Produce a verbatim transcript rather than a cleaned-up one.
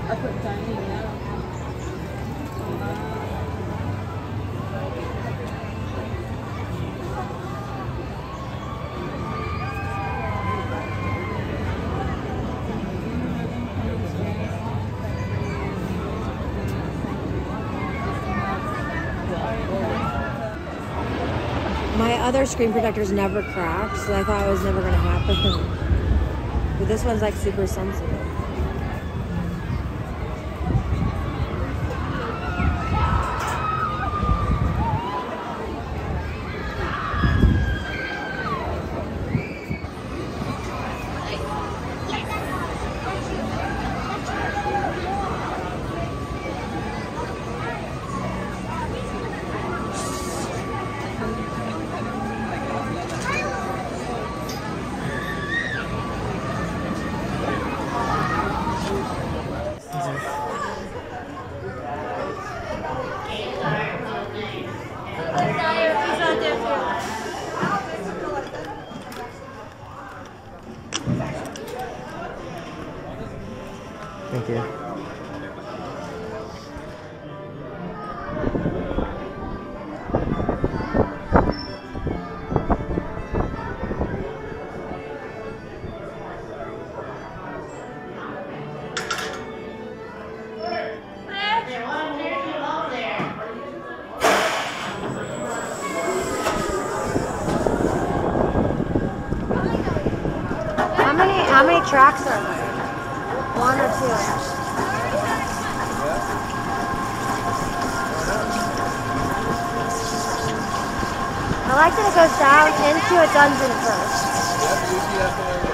I put dining now. My other screen protectors never cracked, so I thought it was never gonna happen. But this one's like super sensitive. Thank you. How many how many tracks are there? One or two? I like that it goes down into a dungeon first.